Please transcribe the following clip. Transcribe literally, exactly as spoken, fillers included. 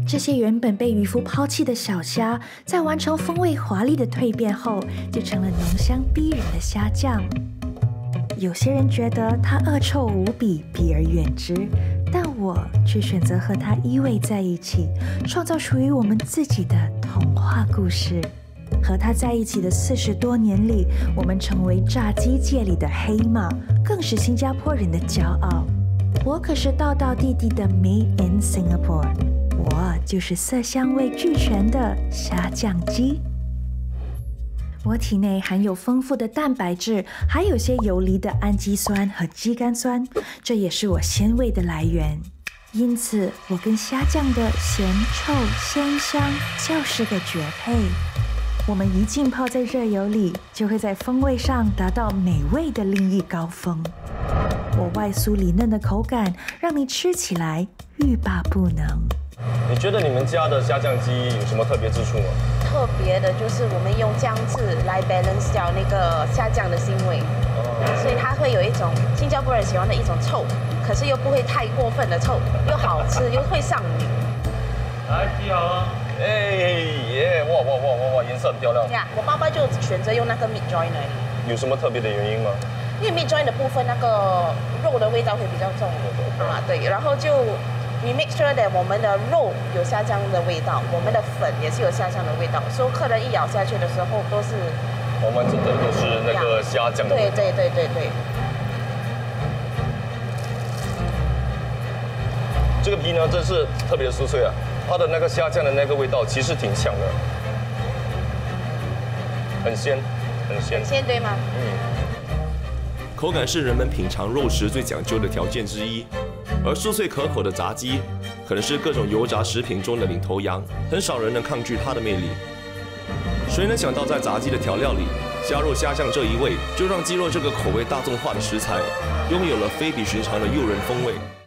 这些原本被渔夫抛弃的小虾，在完成风味华丽的蜕变后，就成了浓香逼人的虾酱。有些人觉得它恶臭无比，避而远之，但我却选择和它依偎在一起，创造属于我们自己的童话故事。和它在一起的四十多年里，我们成为炸鸡界里的黑马，更是新加坡人的骄傲。我可是道道地地的 Made in Singapore， 我就是色香味俱全的虾酱鸡。我体内含有丰富的蛋白质，还有些游离的氨基酸和肌酐酸，这也是我鲜味的来源。因此，我跟虾酱的咸臭鲜香就是个绝配。我们一浸泡在热油里，就会在风味上达到美味的另一高峰。我外酥里嫩的口感，让你吃起来欲罢不能。 你觉得你们家的虾酱鸡有什么特别之处吗？ 特别的就是我们用姜汁来 balance 掉那个虾酱的腥味，哦、所以它会有一种新加坡人喜欢的一种臭，可是又不会太过分的臭，又好吃又会上瘾。 来，鸡好了。哎耶！哇哇哇哇哇，颜色很漂亮。 呀，我爸爸就选择用那个 meat joint 而已。 有什么特别的原因吗？ 因为 meat joint 的部分那个肉的味道会比较重啊，对，然后就 we make sure that 我们的肉有虾酱的味道，我们的粉也是有虾酱的味道，所以客人一咬下去的时候都是完完整整都是那个虾酱的味道。 对对对对对。 这个皮呢，真是特别的酥脆啊。它的那个虾酱的那个味道其实挺强的，很鲜，很鲜。 很鲜对吗？ 嗯。 口感是人们品尝肉食最讲究的条件之一，而酥脆可口的炸鸡，可能是各种油炸食品中的领头羊，很少人能抗拒它的魅力。谁能想到在炸鸡的调料里加入虾酱这一味，就让鸡肉这个口味大众化的食材，拥有了非比寻常的诱人风味。